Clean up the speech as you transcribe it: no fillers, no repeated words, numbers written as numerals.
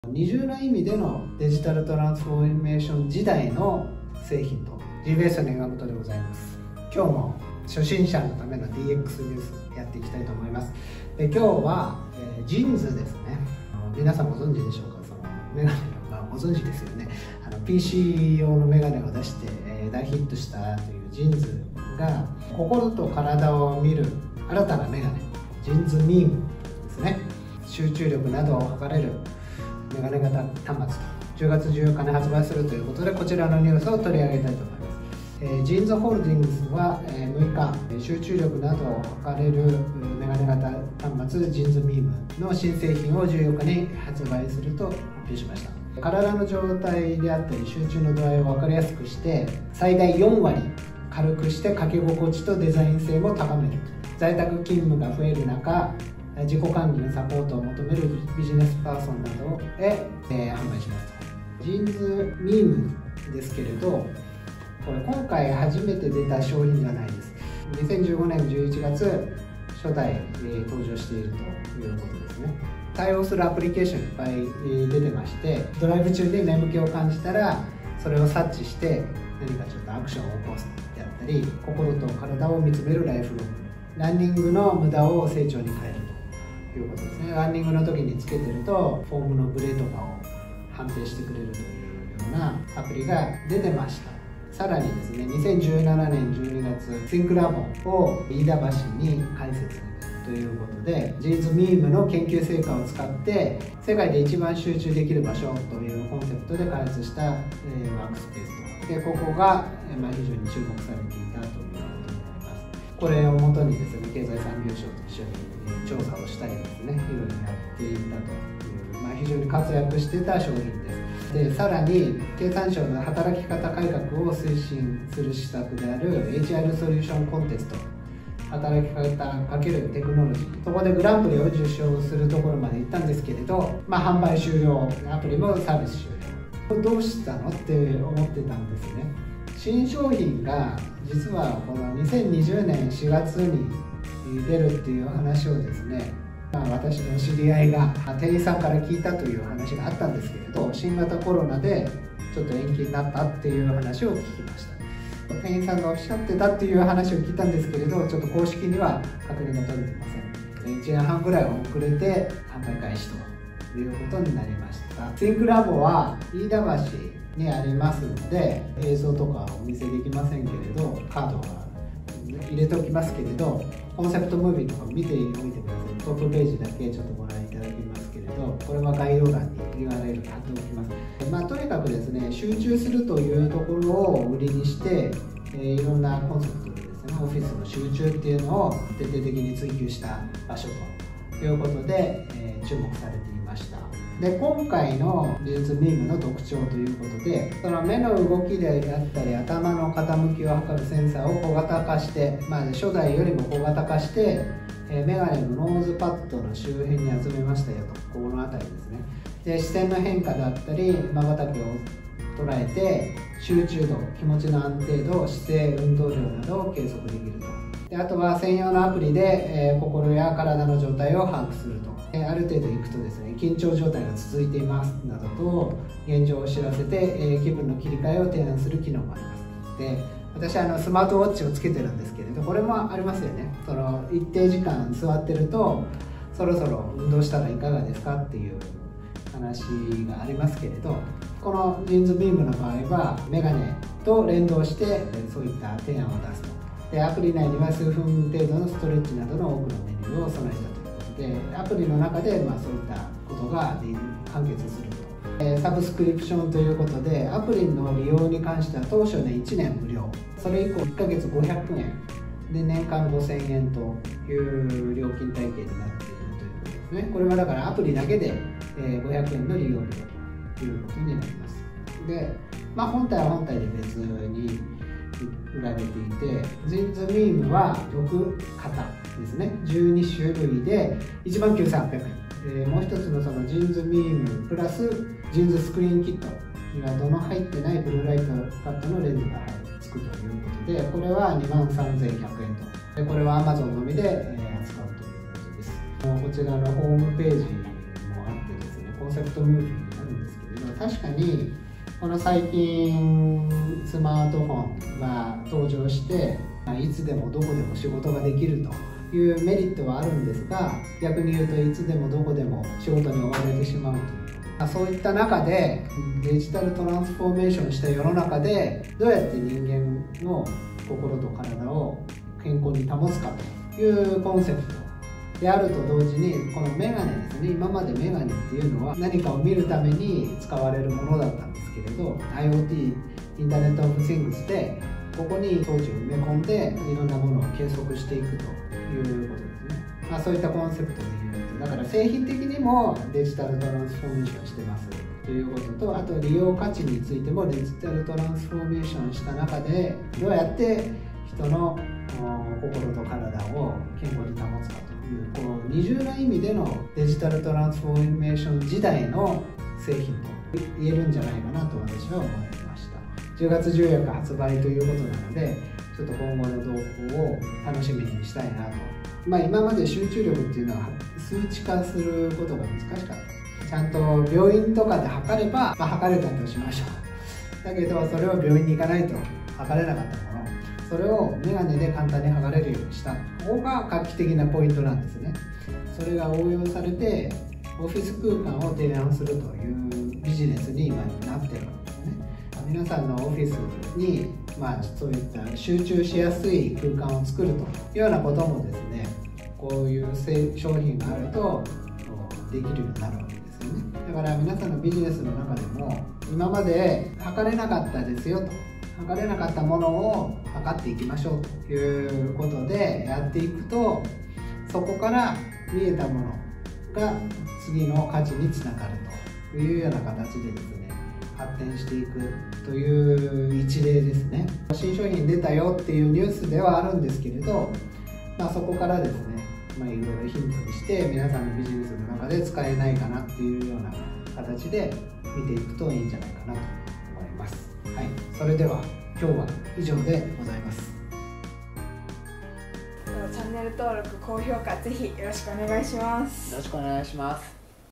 二重の意味でのデジタルトランスフォーメーション時代の製品と GBS の願事でございます。今日も初心者のための DX ニュースやっていきたいと思います。で今日は、ジーンズですね。皆さんご存知でしょうか。そのメガネの、ご存知ですよね。PC 用のメガネを出して、大ヒットしたというジーンズが心と体を見る新たなメガネ、ジーンズミームですね。集中力などを測れるメガネ型端末と10月14日に発売するということで、こちらのニュースを取り上げたいと思います。ジーンズホールディングスは6日、集中力などを測れるメガネ型端末ジーンズミームの新製品を14日に発売すると発表しました。体の状態であったり集中の度合いを分かりやすくして最大4割軽くしてかけ心地とデザイン性も高める。在宅勤務が増える中、自己管理のサポートを求めるビジネスパーソンなどへ、販売しますと。ジーンズミームですけれど、これ今回初めて出た商品じゃないです。2015年11月初代、登場しているということですね。対応するアプリケーションいっぱい出てまして、ドライブ中に眠気を感じたらそれを察知して何かちょっとアクションを起こすであったり、心と体を見つめるライフログ、ランニングの無駄を成長に変えるということですね。ランニングの時につけてるとフォームのブレとかを判定してくれるというようなアプリが出てました。さらにですね、2017年12月Think Labを飯田橋に開設ということで、ジーンズミームの研究成果を使って世界で一番集中できる場所というコンセプトで開発した、ワークスペースと、でここが、非常に注目されていたということになります。これをもとにですね、経済産業省と一緒に調査をしたりですね、いろいろやっていたという、非常に活躍してた商品です。でさらに経産省の働き方改革を推進する施策である HR ソリューションコンテスト、働き方×テクノロジー、そこでグランプリを受賞するところまで行ったんですけれど、販売終了、アプリもサービス終了。どうしたのって思ってたんですね。新商品が実はこの2020年4月に出るっていう話をですね、私の知り合いが店員さんから聞いたという話があったんですけれど、新型コロナでちょっと延期になったっていう話を聞きました。店員さんがおっしゃってたっていう話を聞いたんですけれど、ちょっと公式には確認が取れていません。1年半ぐらい遅れて販売開始ということになりました。Think Labは飯田橋にありますので、映像とかお見せできませんけれど、カードは入れておきますけれど、コンセプトムービーとか見ておいてください。トップページだけちょっとご覧いただきますけれど、これは概要欄に URL 貼っておきます。とにかくですね、集中するというところを売りにして、いろんなコンセプトでですね、オフィスの集中っていうのを徹底的に追求した場所ということで、注目されていました。で今回のジーンズミームの特徴ということで、その目の動きであったり頭の傾きを測るセンサーを小型化して、初代よりも小型化して、メガネのノーズパッドの周辺に集めましたよと、この辺りですね。で視線の変化だったり瞬きを捉えて集中度、気持ちの安定度、姿勢、運動量などを計測できると。であとは専用のアプリで、心や体の状態を把握すると。ある程度いくとですね、緊張状態が続いていますなどと現状を知らせて、気分の切り替えを提案する機能もあります。で私スマートウォッチをつけてるんですけれど、これもありますよね。その一定時間座ってるとそろそろ運動したらいかがですかっていう話がありますけれど、このジーンズビームの場合はメガネと連動してそういった提案を出すと。でアプリ内には数分程度のストレッチなどの多くのメニューを備えたと。でアプリの中で、そういったことが完結すると。サブスクリプションということで、アプリの利用に関しては当初ね1年無料、それ以降1ヶ月500円で年間5000円という料金体系になっているということですね。これはだからアプリだけで500円の利用料ということになります。で、本体は本体で別に売られていて、ジーンズミームは6型ですね。12種類で19,800円。もう一つのそのジーンズミームプラスジーンズスクリーンキットには入ってないブルーライトカットのレンズがつくということで、これは23,100円と。でこれは Amazon のみで扱うということです。こちらのホームページもあってですね、コンセプトムービーになるんですけれど、確かにこの最近スマートフォンが登場していつでもどこでも仕事ができるというメリットはあるんですが、逆に言うといつでもどこでも仕事に追われてしまうという、そういった中でデジタルトランスフォーメーションした世の中でどうやって人間の心と体を健康に保つかというコンセプトであると同時に、このメガネですね、今までメガネっていうのは何かを見るために使われるものだったんですけれど、 IoT インターネット・オブ・シングスでここに装置を埋め込んでいろんなものを計測していくということですね。そういったコンセプトで言うと、だから製品的にもデジタルトランスフォーメーションしてますということと、あと利用価値についてもデジタルトランスフォーメーションした中でどうやって人の心と体を健康に保つかという、こう二重な意味でのデジタルトランスフォーメーション時代の製品と言えるんじゃないかなと私は思いました。10月14日発売ということなので、ちょっと今後の動向を楽しみにしたいなと。今まで集中力っていうのは数値化することが難しかった。ちゃんと病院とかで測れば、測れたとしましょう。だけどそれを病院に行かないと測れなかったもの、それをメガネで簡単に測れるようにした、ここが画期的なポイントなんですね。それが応用されてオフィス空間を提案するというビジネスに今なってるわけですね。皆さんのオフィスに、そういった集中しやすい空間を作るというようなこともですね、こういう商品があるとできるようになるわけですよね。だから皆さんのビジネスの中でも今まで測れなかったですよと、測れなかったものを測っていきましょうということでやっていくと、そこから見えたものが次の価値につながるというような形でですね、発展していくという一例ですね。新商品出たよっていうニュースではあるんですけれど、そこからですね、いろいろヒントにして皆さんのビジネスの中で使えないかなっていうような形で見ていくといいんじゃないかなと思います。はい、それでは今日は以上でございます。 チャンネル登録、高評価ぜひよろしくお願いします。 よろしくお願いします。